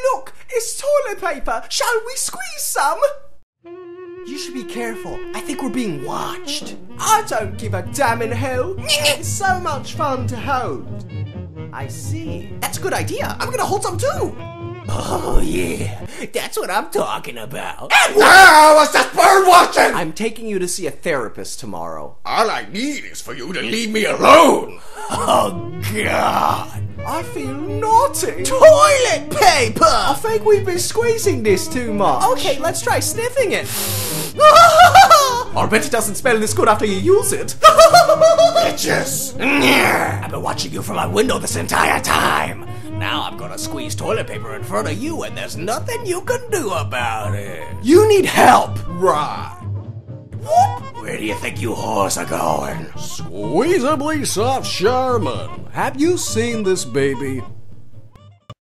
look, it's toilet paper. Shall we squeeze some? You should be careful. I think we're being watched. I don't give a damn in hell. It's so much fun to hold. I see. That's a good idea. I'm gonna hold some too. Oh yeah, that's what I'm talking about. Wow, what's that bird watching? I'm taking you to see a therapist tomorrow. All I need is for you to leave me alone. Oh God. I feel naughty. Toilet paper! I think we've been squeezing this too much. Okay, let's try sniffing it. I bet it doesn't smell this good after you use it. Bitches. I've been watching you from my window this entire time. Now I'm gonna squeeze toilet paper in front of you and there's nothing you can do about it. You need help. Right. Where do you think you whores are going? Squeezably soft Charmin. Have you seen this baby?